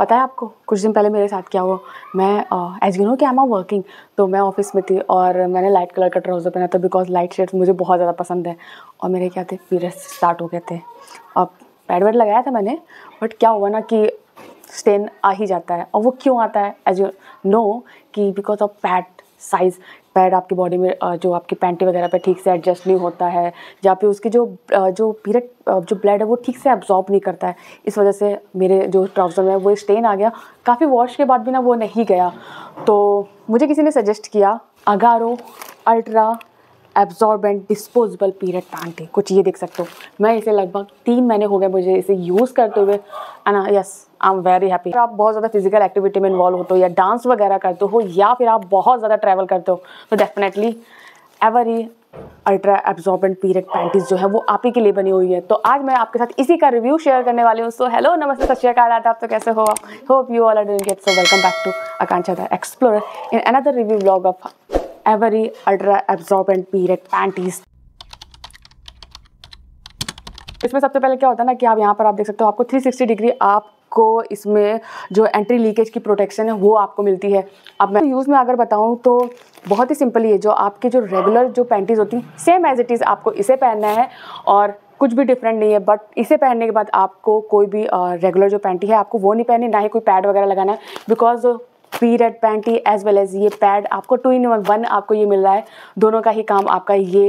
पता है आपको कुछ दिन पहले मेरे साथ क्या हुआ? मैं एज यू नो कि आई एम वर्किंग, तो मैं ऑफिस में थी और मैंने लाइट कलर का ट्राउज़र पहना था बिकॉज लाइट शेड्स मुझे बहुत ज़्यादा पसंद है। और मेरे क्या थे, पीरियड्स स्टार्ट हो गए थे। अब पैड वैड लगाया था मैंने, बट क्या हुआ ना कि स्टेन आ ही जाता है। और वो क्यों आता है? एज यू नो कि because of pad size. Pad आपकी बॉडी में जो आपकी पैंटी वगैरह पे ठीक से एडजस्ट नहीं होता है, या फिर उसकी जो पीरियड जो ब्लड है वो ठीक से एब्जॉर्ब नहीं करता है। इस वजह से मेरे जो ट्राउज़र में वो स्टेन आ गया। काफ़ी वॉश के बाद भी ना वो नहीं गया। तो मुझे किसी ने सजेस्ट किया अगारो ultra absorbent disposable period panty. कुछ ये देख सकते हो, मैं इसे लगभग 3 महीने हो गए मुझे इसे यूज़ करते हुए। And yes, I am very happy. आप बहुत ज़्यादा फिजिकल एक्टिविटी में इन्वॉल्व होते हो या डांस वगैरह करते हो या फिर आप बहुत ज़्यादा ट्रैवल करते हो, तो definitely Avery ultra absorbent period panties जो है वो आप ही के लिए बनी हुई है। तो आज मैं आपके साथ इसी का रिव्यू शेयर करने वाली हूँ। सो हेलो, नमस्ते, सत श्री अकाल, आप तो कैसे हो? Hope you all are doing it. So welcome back to Akanksha the explorer in another review vlog of Avery ultra absorbent period panties. इसमें सबसे पहले क्या होता है ना कि आप यहाँ पर आप देख सकते हो, आपको 360 डिग्री आपको इसमें जो एंट्री लीकेज की प्रोटेक्शन है वो आपको मिलती है। अब मैं यूज़ में अगर बताऊँ तो बहुत ही सिंपल ही है। जो आपके जो रेगुलर जो पैंटीज़ होती हैं सेम एज इट इज़ आपको इसे पहनना है और कुछ भी डिफरेंट नहीं है। बट इसे पहनने के बाद आपको कोई भी रेगुलर जो पैंटी है आपको वो नहीं पहननी, ना ही कोई पैड वगैरह लगाना है। Because period panty as well as ये पैड आपको 2 in 1 आपको ये मिल रहा है। दोनों का ही काम आपका ये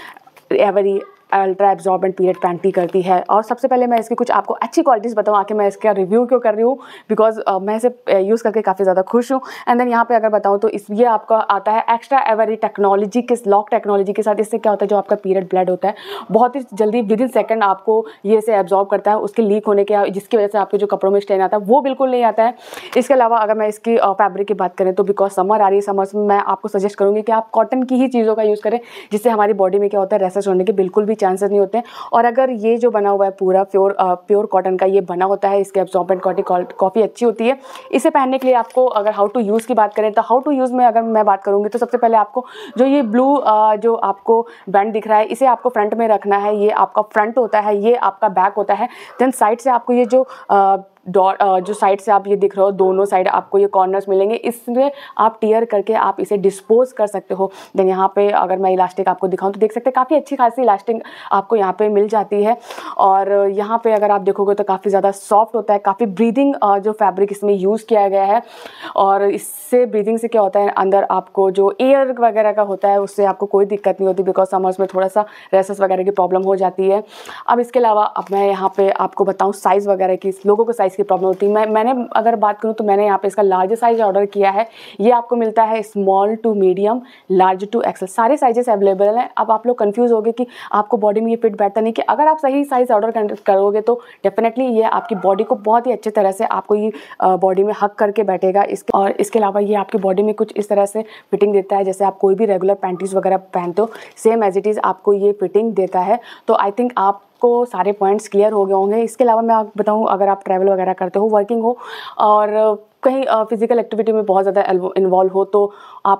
Avery ultra absorbent period panty करती है। और सबसे पहले मैं इसकी कुछ आपको अच्छी क्वालिटीज़ बताऊँ आके मैं इसका रिव्यू क्यों कर रही हूँ, बिकॉज मैं इसे यूज़ करके काफ़ी ज़्यादा खुश हूँ। एंड देन यहाँ पे अगर बताऊँ तो ये आपका आता है एक्स्ट्रा एवरी टेक्नोलॉजी के लॉक टेक्नोलॉजी के साथ। इससे क्या होता है, जो आपका पीरियड ब्लड होता है बहुत ही जल्दी विद इन सेकंड आपको ये इसे एब्जॉर्ब करता है। उसके लीक होने के जिसकी वजह से आपके जो कपड़ों में स्टेन आता है वो बिल्कुल नहीं आता है। इसके अलावा अगर मैं इसकी फैब्रिक की बात करें तो बिकॉज समर आ रही है, समर्स में मैं आपको सजेस्ट करूँगी कि आप कॉटन की ही चीज़ों का यूज़ करें, जिससे हमारी बॉडी में क्या होता है, रैशेस होने के बिल्कुल भी चांसेस नहीं होते हैं। और अगर ये जो बना हुआ है पूरा प्योर कॉटन का ये बना होता है, इसके एब्जॉर्बेंट क्वालिटी काफ़ी अच्छी होती है। इसे पहनने के लिए आपको अगर हाउ टू यूज़ की बात करें तो हाउ टू यूज़ में अगर मैं बात करूँगी तो सबसे पहले आपको जो ये ब्लू जो आपको बैंड दिख रहा है इसे आपको फ्रंट में रखना है। ये आपका फ्रंट होता है, ये आपका बैक होता है। देन साइड से आपको ये जो डॉट जो साइड से आप ये दिख रहे हो, दोनों साइड आपको ये कॉर्नर्स मिलेंगे, इसमें आप टियर करके आप इसे डिस्पोज कर सकते हो। देन यहाँ पे अगर मैं इलास्टिक आपको दिखाऊं तो देख सकते हैं काफ़ी अच्छी खासी इलास्टिक आपको यहाँ पे मिल जाती है। और यहाँ पे अगर आप देखोगे तो काफ़ी ज़्यादा सॉफ्ट होता है, काफ़ी ब्रीदिंग जो फैब्रिक इसमें यूज़ किया गया है। और इससे ब्रीदिंग से क्या होता है, अंदर आपको जो एयर वगैरह का होता है उससे आपको कोई दिक्कत नहीं होती, बिकॉज समर्स में थोड़ा सा रैशेस वगैरह की प्रॉब्लम हो जाती है। अब इसके अलावा अब मैं यहाँ पे आपको बताऊँ साइज़ वगैरह की, लोगों को साइज़ की प्रॉब्लम होती है। मैंने अगर बात करूँ तो मैंने यहाँ पे इसका लार्ज साइज ऑर्डर किया है। ये आपको मिलता है small to medium, large to XL, सारे साइजेस अवेलेबल हैं। अब आप लोग कंफ्यूज होगे कि आपको बॉडी में ये फिट बैठता नहीं, कि अगर आप सही साइज ऑर्डर करोगे तो डेफिनेटली ये आपकी बॉडी को बहुत ही अच्छे तरह से आपको ये बॉडी में हक करके बैठेगा। और इसके अलावा ये आपकी बॉडी में कुछ इस तरह से फिटिंग देता है जैसे आप कोई भी रेगुलर पैंटीज वगैरह पहनते हो, सेम एज इट इज़ आपको ये फिटिंग देता है। तो आई थिंक आप को सारे पॉइंट्स क्लियर हो गए होंगे। इसके अलावा मैं आपको बताऊं, अगर आप ट्रैवल वगैरह करते हो, वर्किंग हो और कहीं फिजिकल एक्टिविटी में बहुत ज़्यादा इन्वॉल्व हो तो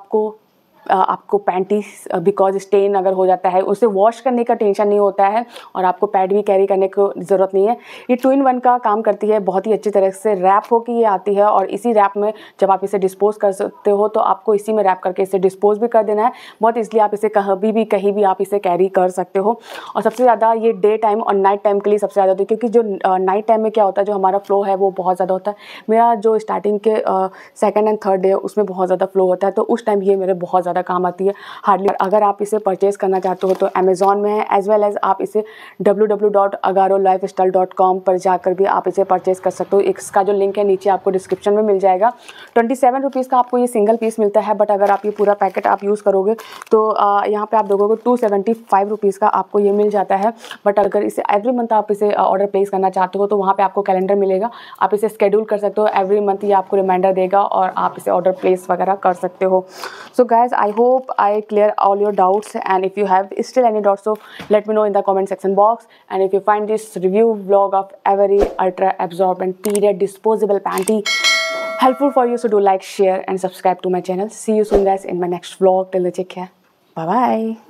आपको पैंटीज बिकॉज स्टेन अगर हो जाता है उसे वॉश करने का टेंशन नहीं होता है और आपको पैड भी कैरी करने की ज़रूरत नहीं है। ये 2 in 1 का काम करती है, बहुत ही अच्छी तरह से रैप होकर ये आती है। और इसी रैप में जब आप इसे डिस्पोज कर सकते हो तो आपको इसी में रैप करके इसे डिस्पोज भी कर देना है बहुत, इसलिए आप इसे कहीं भी आप इसे कैरी कर सकते हो। और सबसे ज़्यादा ये डे टाइम और नाइट टाइम के लिए सबसे ज़्यादा होती है, क्योंकि जो नाइट टाइम में क्या होता है, जो हमारा फ्लो है वो बहुत ज़्यादा होता है। मेरा जो स्टार्टिंग के 2nd and 3rd डे उसमें बहुत ज़्यादा फ्लो होता है, तो उस टाइम ये मेरे बहुत ज़्यादा काम आती है हार्डली। अगर आप इसे परचेज़ करना चाहते हो तो अमेज़ॉन में है, एज वेल एज आप इसे www.agarolifestyle.com पर जाकर भी आप इसे परचेज़ कर सकते हो। इसका जो लिंक है नीचे आपको डिस्क्रिप्शन में मिल जाएगा। 27 रुपीज़ का आपको ये सिंगल पीस मिलता है, बट अगर आप ये पूरा पैकेट आप यूज़ करोगे तो यहाँ पे आप देखोगे 275 रुपीज़ का आपको ये मिल जाता है। बट अगर इसे एवरी मंथ आप इसे ऑर्डर प्लेस करना चाहते हो तो वहाँ पे आपको कैलेंडर मिलेगा, आप इसे शेड्यूल कर सकते हो। एवरी मंथ ये आपको रिमाइंडर देगा और आप इसे ऑर्डर प्लेस वगैरह कर सकते हो। So guys, I hope I clear all your doubts, and if you have still any doubts, so let me know in the comment section box. And if you find this review vlog of Every Ultra Absorbent Period Disposable Panty helpful for you, so do like, share and subscribe to my channel. See you soon guys in my next vlog. Till then, take care. Bye bye.